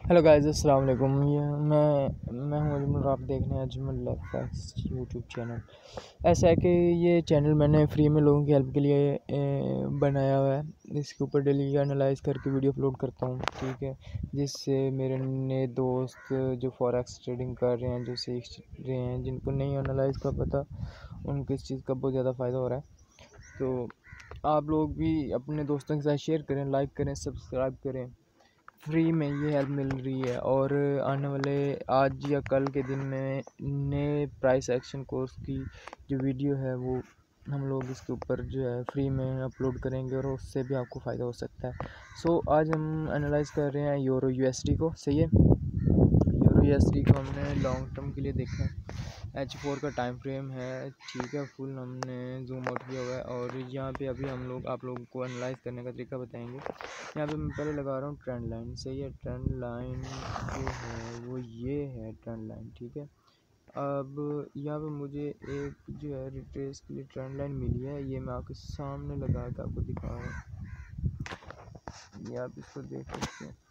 Hello guys, अस्सलाम वालेकुम। ये मैं हूं अजमल। आप देख रहे हैं अजमल फैक्ट्स यूट्यूब चैनल। ऐसा है कि ये चैनल मैंने फ्री में लोगों की हेल्प के लिए बनाया हुआ है। इसके ऊपर डेली एनालाइज करके वीडियो अपलोड करता हूं, ठीक है। जिससे मेरे नए दोस्त जो फॉरेक्स ट्रेडिंग कर रहे हैं, जो सीख रहे हैं, जिनको नहीं एनालाइज का पता, उनको इस चीज़ का बहुत ज़्यादा फ़ायदा हो रहा है। तो आप लोग भी अपने दोस्तों के साथ शेयर करें, लाइक करें, सब्सक्राइब करें। फ्री में ये हेल्प मिल रही है। और आने वाले आज या कल के दिन में नए प्राइस एक्शन कोर्स की जो वीडियो है वो हम लोग इसके ऊपर जो है फ्री में अपलोड करेंगे और उससे भी आपको फ़ायदा हो सकता है। सो आज हम एनालाइज कर रहे हैं यूरो यूएसडी को। सही है, यूरो यूएसडी को हमने लॉन्ग टर्म के लिए देखा है। H4 का टाइम फ्रेम है, ठीक है। फुल हमने जूम आउट किया हुआ है और यहाँ पे अभी हम लोग आप लोगों को एनालाइज करने का तरीका बताएंगे। यहाँ पे मैं पहले लगा रहा हूँ ट्रेंड लाइन। सही है, ट्रेंड लाइन जो है वो ये है ट्रेंड लाइन, ठीक है। अब यहाँ पे मुझे एक जो है रिट्रेस के लिए ट्रेंड लाइन मिली है, ये मैं आपके सामने लगा के आपको दिखा रहा हूँ। ये आप इसको देख सकते हैं,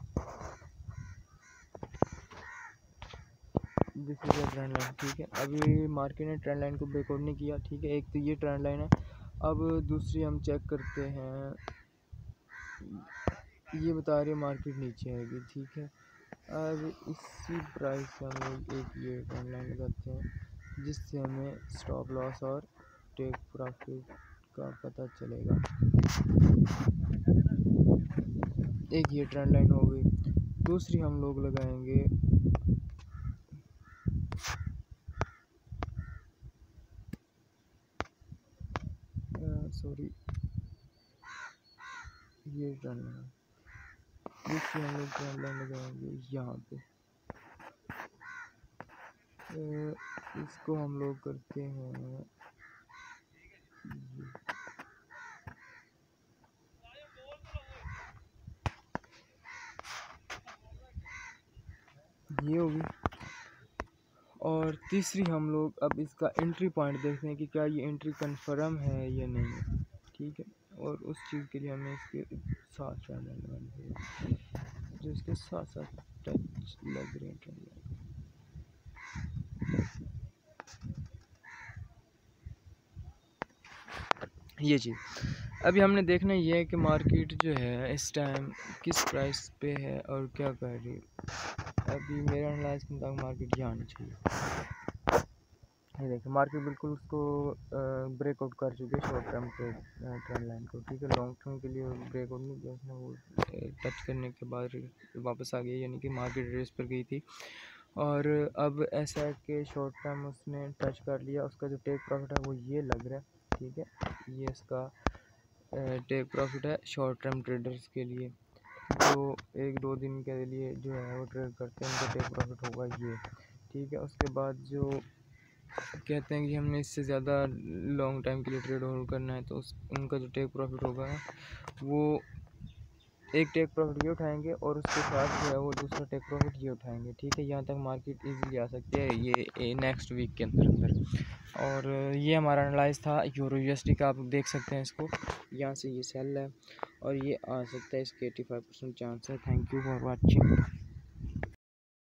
this is a trend line, ठीक है। अभी मार्केट ने ट्रेंड लाइन को ब्रेकआउट नहीं किया, ठीक है। एक तो ये ट्रेंड लाइन है। अब दूसरी हम चेक करते हैं, ये बता रही है मार्केट नीचे आएगी, ठीक है। अब इसी प्राइस से हम लोग एक ये ट्रेंड लाइन लगाते हैं, जिससे हमें स्टॉप लॉस और टेक प्रॉफिट का पता चलेगा। एक ये ट्रेंड लाइन हो गई। दूसरी हम लोग लगाएंगे ये ट्रेंड लाइन, दूसरी हम लोग ट्रेंड लाइन लगाएंगे यहाँ पे। इसको हम लोग करते हैं ये होगी। और तीसरी हम लोग अब इसका एंट्री पॉइंट देखते हैं कि क्या ये एंट्री कंफर्म है या नहीं है, ठीक है। और उस चीज़ के लिए हमें इसके साथ ट्रेंड लाइन लगानी है, जो इसके साथ साथ टच लग रहे हैं ट्रेंड लाइन। ये चीज़ अभी हमने देखना ये है कि मार्केट जो है इस टाइम किस प्राइस पे है और क्या कर रही है। अभी मेरा एनालाइज के मुताबिक मार्केट यहाँ आनी चाहिए। ये देखिए मार्केट बिल्कुल उसको ब्रेकआउट कर चुके हैं शॉर्ट टर्म ट्रेंड लाइन को, ठीक है। लॉन्ग टर्म के लिए ब्रेकआउट नहीं किया उसने, वो टच करने के बाद वापस आ गया, यानी कि मार्केट रेस पर गई थी। और अब ऐसा है कि शॉर्ट टर्म उसने टच कर लिया, उसका जो टेक प्रॉफिट है वो ये लग रहा है, ठीक है। ये इसका टेक प्रॉफिट है शॉर्ट टर्म ट्रेडर्स के लिए, जो एक दो दिन के लिए जो है वो ट्रेड करते हैं, उनका टेक प्रॉफिट होगा ये, ठीक है। उसके बाद जो कहते हैं कि हमने इससे ज़्यादा लॉन्ग टाइम के लिए ट्रेड होल्ड करना है, तो उनका जो टेक प्रॉफिट होगा वो एक टेक प्रॉफिट ये उठाएंगे और उसके साथ जो है वो दूसरा टेक प्रॉफिट ये उठाएंगे, ठीक है। यहाँ तक मार्केट इजीली आ सकती है ये नेक्स्ट वीक के अंदर। और ये हमारा एनालाइज था यूरो यूएसडी का। आप देख सकते हैं इसको, यहाँ से ये सेल है और ये आ सकता है, इसके 85% चांस है। Thank you for watching.